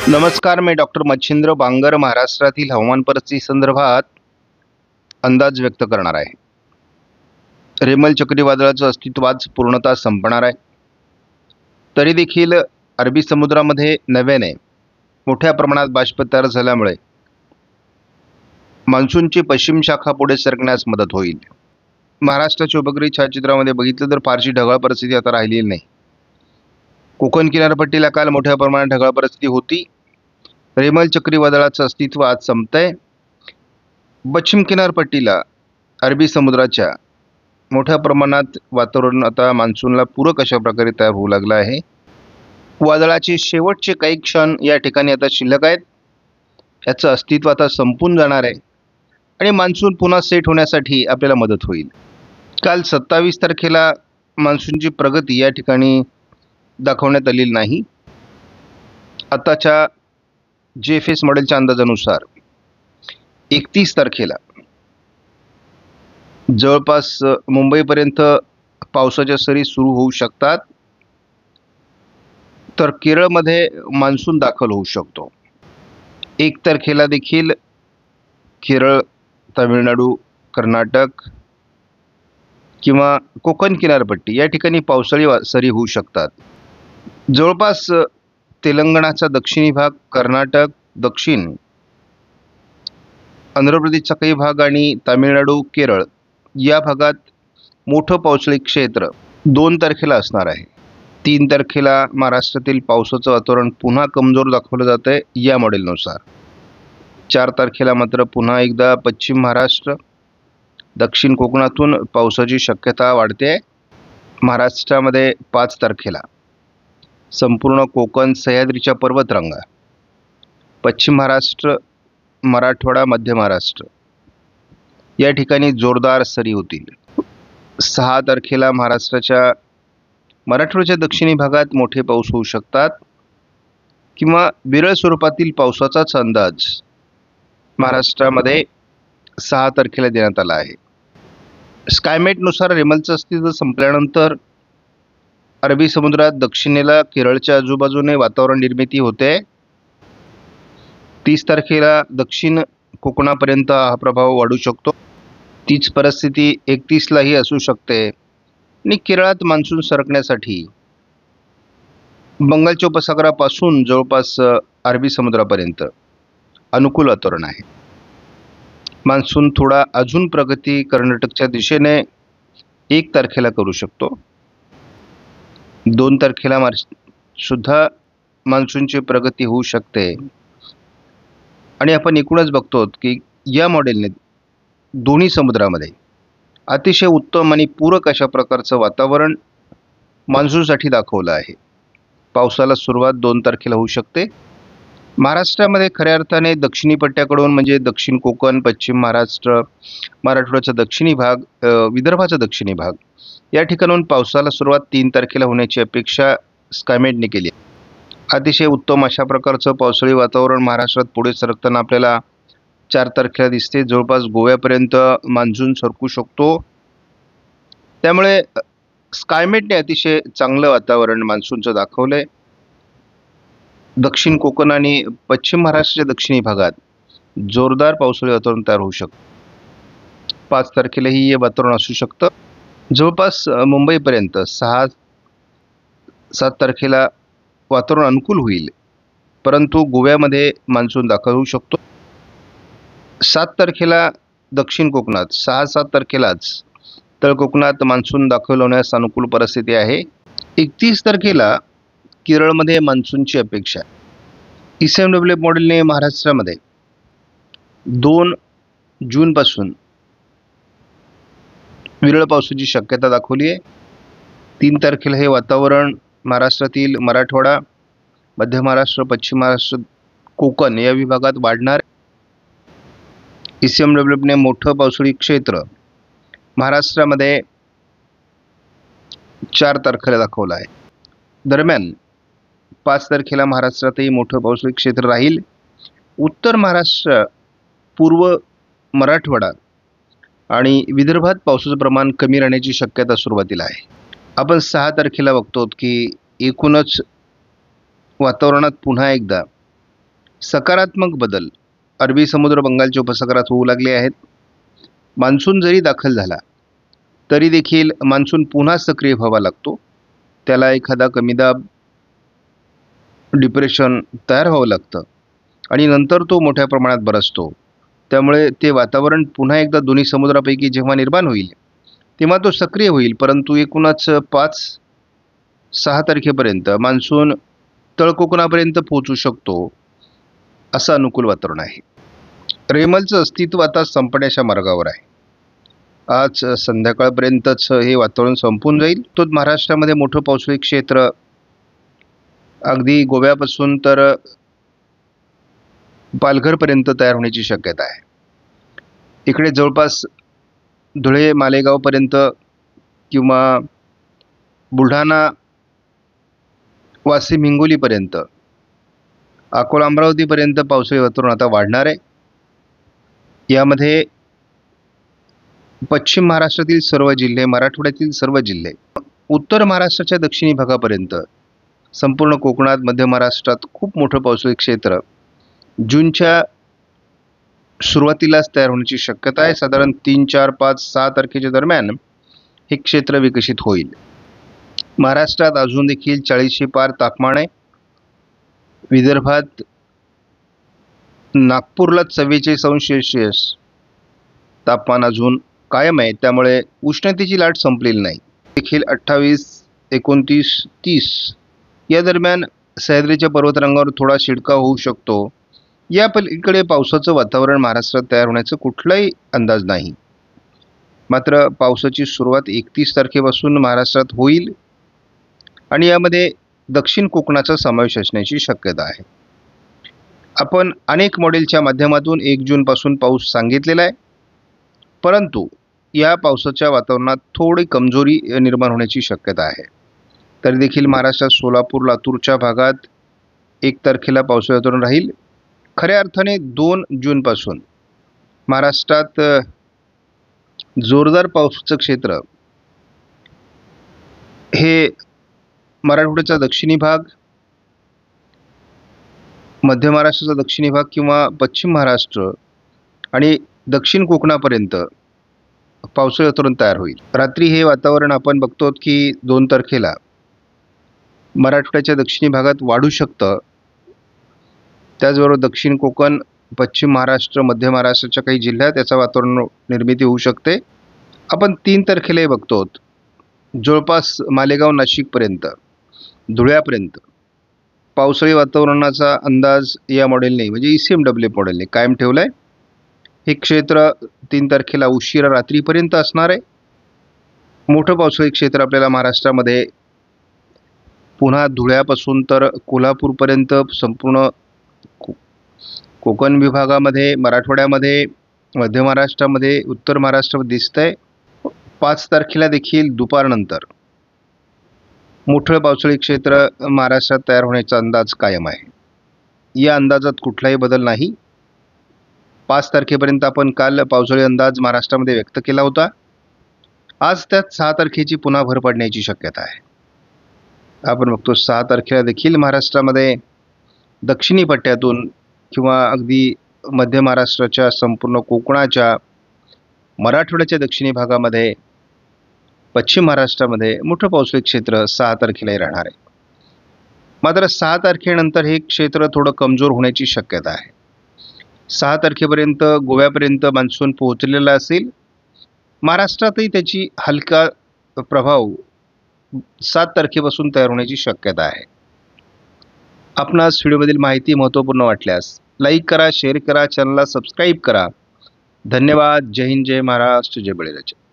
नमस्कार, मी डॉक्टर मच्छिंद्र बांगर महाराष्ट्रातील हवामान परिस्थिती संदर्भात अंदाज व्यक्त करणार आहे. रेमल चक्रीवादळाचं अस्तित्व आज पूर्णतः संपणार आहे. तरी देखील अरबी समुद्रामध्ये नव्याने मोठ्या प्रमाणात बाष्प तयार झाल्यामुळे मान्सूनची पश्चिम शाखा पुढे सरकण्यास मदत होईल. महाराष्ट्राच्या उपग्रही छायाचित्रामध्ये बघितलं तर फारशी ढगाळ परिस्थिती आता राहिलेली नाही. कोकण किनारपट्टीला काल मोठ्या प्रमाणात ढगाळ परिस्थिती होती. रेमल चक्रीवादळाचं अस्तित्व आज संपतंय. पश्चिम किनारपट्टीला अरबी समुद्राच्या मोठ्या प्रमाणात वातावरण आता मान्सूनला पूरक अशा प्रकारे तयार होऊ लागलं आहे. वादळाचे शेवटचे काही क्षण या ठिकाणी आता शिल्लक आहेत. याचं अस्तित्व आता संपून जाणार आहे आणि मान्सून पुन्हा सेट होण्यासाठी आपल्याला मदत होईल. काल 27 तारखेला मान्सूनची प्रगती या ठिकाणी दाखवण्यात आलेली नाही. आताच्या GFS मॉडेलच्या अंदाजानुसार 31 तारखेला जवळपास मुंबईपर्यंत पावसाच्या सरी सुरू होऊ शकतात. तर केरळमध्ये मान्सून दाखल होऊ शकतो. 1 तारखेला देखील केरळ, तामिळनाडू, कर्नाटक किंवा कोकण किनारपट्टी या ठिकाणी पावसाळी सरी होऊ शकतात. जवळपास तेलंगणाचा दक्षिणी भाग, कर्नाटक, दक्षिण आंध्र प्रदेशचा काही भाग आणि तामिळनाडू, केरळ या भागात मोठं पावसाळी क्षेत्र 2 तारखेला असणार आहे. 3 तारखेला महाराष्ट्रातील पावसाचं वातावरण पुन्हा कमजोर दाखवलं जात आहे या मॉडेलनुसार. 4 तारखेला मात्र पुन्हा एकदा पश्चिम महाराष्ट्र, दक्षिण कोकणातून पावसाची शक्यता वाढते. महाराष्ट्रामध्ये 5 तारखेला संपूर्ण कोकण, सह्याद्रीच्या पर्वतरांगा, पश्चिम महाराष्ट्र, मराठवाडा, मध्य महाराष्ट्र या ठिकाणी जोरदार सरी होतील. 6 तारखेला महाराष्ट्राच्या मराठवाड्याच्या दक्षिणी भागात मोठे पाऊस होऊ शकतात किंवा विरळ स्वरूपातील पावसाचाच अंदाज महाराष्ट्रामध्ये 6 तारखेला देण्यात आला आहे. स्कायमेटनुसार रेमलचं अस्तित्व संपल्यानंतर अरबी समुद्रात दक्षिणेला केरळच्या आजूबाजूने वातावरण निर्मिती होते. 30 तारखेला दक्षिण कोकणापर्यंत हा प्रभाव वाढू शकतो. तीच परिस्थिती 31लाही असू शकते आणि केरळात मान्सून सरकण्यासाठी बंगालच्या उपसागरापासून जवळपास अरबी समुद्रापर्यंत अनुकूल वातावरण आहे. मान्सून थोडा अजून प्रगती कर्नाटकच्या दिशेने 1 तारखेला करू शकतो. 2 तारखेला सुद्धा मान्सूनची प्रगती होऊ शकते आणि आपण एकूणच बघतो की या मॉडेलने दोन्ही समुद्रामध्ये अतिशय उत्तम आणि पूरक अशा प्रकारचं वातावरण मान्सूनसाठी दाखवलं आहे. पावसाला सुरुवात 2 तारखेला होऊ शकते. महाराष्ट्रामध्ये खऱ्या अर्थाने दक्षिणी पट्ट्याकडून म्हणजे दक्षिण कोकण, पश्चिम महाराष्ट्र, मराठवाड्याचा दक्षिणी भाग, विदर्भाचा दक्षिणी भाग या ठिकाणून पावसाला सुरुवात 3 तारखेला होण्याची अपेक्षा स्कायमेटने केली. अतिशय उत्तम अशा प्रकारचं पावसाळी वातावरण महाराष्ट्रात पुढे सरकताना आपल्याला 4 तारखेला दिसते. जवळपास गोव्यापर्यंत मान्सून सरकू शकतो. त्यामुळे स्कायमेटने अतिशय चांगलं वातावरण मान्सूनचं दाखवलंय. दक्षिण कोकण आणि पश्चिम महाराष्ट्राच्या दक्षिणी भागात जोरदार पावसाळी वातावरण तयार होऊ शकतं. 5 तारखेलाही हे वातावरण असू शकतं. जवळपास मुंबईपर्यंत 6-7 तारखेला वातावरण अनुकूल होईल, परंतु गोव्यामध्ये मान्सून दाखल होऊ शकतो. 7 तारखेला दक्षिण कोकणात, 6-7 तारखेलाच तळ कोकणात मान्सून दाखल होण्यास अनुकूल परिस्थिती आहे. 31 तारखेला केरळमध्ये मान्सूनची अपेक्षा. ECMWF मॉडेलने महाराष्ट्रामध्ये 2 जूनपासून विरळ पावसाची शक्यता दाखवली आहे. 3 तारखेला हे वातावरण महाराष्ट्रातील मराठवाडा, मध्य महाराष्ट्र, पश्चिम महाराष्ट्र, कोकण या विभागात वाढणार. ECMWFने मोठं पावसाळी क्षेत्र महाराष्ट्रामध्ये 4 तारखेला दाखवलं आहे. दरम्यान 5 तारखेला महाराष्ट्रातही मोठं पावसाळी क्षेत्र राहील. उत्तर महाराष्ट्र, पूर्व मराठवाडा आणि विदर्भात पावसाचं प्रमाण कमी राहण्याची शक्यता सुरुवातीला आहे. आपण 6 तारखेला बघतो की एकूणच वातावरणात पुन्हा एकदा सकारात्मक बदल अरबी समुद्र बंगालच्या उपसागरात होऊ लागले आहेत. मान्सून जरी दाखल झाला तरी देखील मान्सून पुन्हा सक्रिय व्हावा लागतो. त्याला एखादा कमीदाब डिप्रेशन तयार व्हावं लागतं आणि नंतर तो मोठ्या प्रमाणात बरसतो. त्यामुळे ते वातावरण पुन्हा एकदा दोन्ही समुद्रापैकी जेव्हा निर्माण होईल तेव्हा तो सक्रिय होईल. परंतु एकूणच 5-6 तारखेपर्यंत मान्सून तळकोकणापर्यंत पोहोचू शकतो असं अनुकूल वातावरण आहे. रेमलचं अस्तित्व आता संपण्याच्या मार्गावर आहे. आज संध्याकाळपर्यंतच हे वातावरण संपून जाईल. तो महाराष्ट्रामध्ये मोठं पावसाळी क्षेत्र अगदी गोव्यापासून तर पालघरपर्यंत तयार होण्याची शक्यता आहे. इकडे जवळपास धुळे मालेगावपर्यंत किंवा बुलढाणा वाशिम हिंगोलीपर्यंत अकोला अमरावतीपर्यंत पावसाळी वातावरण आता वाढणार आहे. यामध्ये पश्चिम महाराष्ट्रातील सर्व जिल्हे, मराठवाड्यातील सर्व जिल्हे, उत्तर महाराष्ट्राच्या दक्षिणी भागापर्यंत, संपूर्ण कोकणात, मध्य महाराष्ट्रात खूप मोठं पावसाळी क्षेत्र जूनच्या सुरुवातीलाच तयार होण्याची शक्यता आहे. साधारण 3, 4, 5, 6 तारखेच्या दरम्यान हे क्षेत्र विकसित होईल. महाराष्ट्रात अजून देखील 40शी पार तापमान आहे. विदर्भात नागपूरला 44°C तापमान अजून कायम आहे. त्यामुळे उष्णतेची लाट संपलेली नाही. देखील 28, 29, 30 या दरम्यान सह्याद्रीच्या पर्वतरांगावर थोडा शिडकाव होऊ शकतो. या पलीकडे पावसाचं वातावरण महाराष्ट्रात तयार होण्याचा कुठलाही अंदाज नाही. मात्र पावसाची सुरुवात 31 तारखेपासून महाराष्ट्रात होईल आणि यामध्ये दक्षिण कोकणाचा समावेश असण्याची शक्यता आहे. आपण अनेक मॉडेलच्या माध्यमातून 1 जूनपासून पाऊस सांगितलेला आहे. परंतु या पावसाच्या वातावरणात थोडी कमजोरी निर्माण होण्याची शक्यता आहे. तरी देखील महाराष्ट्रात सोलापूर, लातूरच्या भागात 1 तारखेला पावसाचं वातावरण राहील. खऱ्या अर्थाने 2 जूनपासून महाराष्ट्रात जोरदार पावसाचं क्षेत्र हे मराठवाड्याचा दक्षिणी भाग, मध्य महाराष्ट्राचा दक्षिणी भाग किंवा पश्चिम महाराष्ट्र आणि दक्षिण कोकणापर्यंत पावसाळी वातावरण तयार होईल. रात्री हे वातावरण आपण बघतो की 2 तारखेला मराठवाड्याच्या दक्षिणी भागात वाढू शकतं. त्याचबरोबर दक्षिण कोकण, पश्चिम महाराष्ट्र, मध्य महाराष्ट्राच्या काही जिल्ह्यात याचा वातावरण निर्मिती होऊ शकते. आपण 3 तारखेलाही बघतो जवळपास मालेगाव, नाशिकपर्यंत, धुळ्यापर्यंत पावसाळी वातावरणाचा अंदाज या मॉडेलने म्हणजे ECMW मॉडेलने कायम ठेवला आहे. हे क्षेत्र 3 तारखेला उशिरा रात्रीपर्यंत असणार आहे. मोठं पावसाळी क्षेत्र आपल्याला महाराष्ट्रामध्ये पुन्हा धुळ्यापासून तर कोल्हापूरपर्यंत संपूर्ण कोकण विभागामध्ये, मराठवाड्यामध्ये, मध्य महाराष्ट्रामध्ये, उत्तर महाराष्ट्रामध्ये दिसत आहे. 5 तारखेला देखील दुपारनंतर मोठं पावसाळी क्षेत्र महाराष्ट्रात तयार होण्याचा अंदाज कायम आहे. या अंदाजात कुठलाही बदल नाही. 5 तारखेपर्यंत आपण काल पावसाळी अंदाज महाराष्ट्रामध्ये व्यक्त केला होता. आज त्यात 6 तारखेची पुन्हा भर पडण्याची शक्यता आहे. आपण बघतो 6 तारखेला देखील महाराष्ट्रामध्ये दक्षिणी पट्ट्यातून किंवा अगदी मध्य महाराष्ट्राच्या, संपूर्ण कोकणाच्या, मराठवाड्याच्या दक्षिणी भागामध्ये, पश्चिम महाराष्ट्रामध्ये मोठं पावसाळी क्षेत्र 6 तारखेलाही राहणार आहे. मात्र 6 तारखेनंतर हे क्षेत्र थोडं कमजोर होण्याची शक्यता आहे. 6 तारखेपर्यंत गोव्यापर्यंत मान्सून पोहोचलेला असेल. महाराष्ट्रातही त्याची हलका प्रभाव 7 तारखेपासून तयार होण्याची शक्यता आहे. आपणास व्हिडिओमधील माहिती महत्त्वपूर्ण वाटल्यास लाईक करा, शेअर करा, चॅनलला सबस्क्राईब करा. धन्यवाद. जय हिंद, जय महाराष्ट्र, जय बळीराजा.